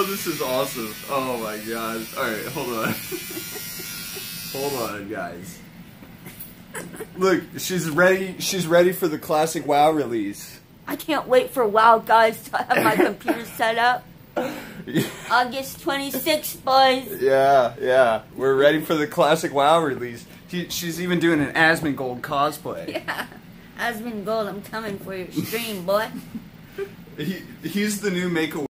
Oh, this is awesome. Oh my god. Alright, hold on. Hold on, guys. Look, she's ready for the classic WoW release. I can't wait for WoW, guys, to have my computer set up. August 26th, boys. Yeah. We're ready for the classic WoW release. She's even doing an Asmongold cosplay. Yeah. Asmongold, I'm coming for your stream, boy. He's the new Make-A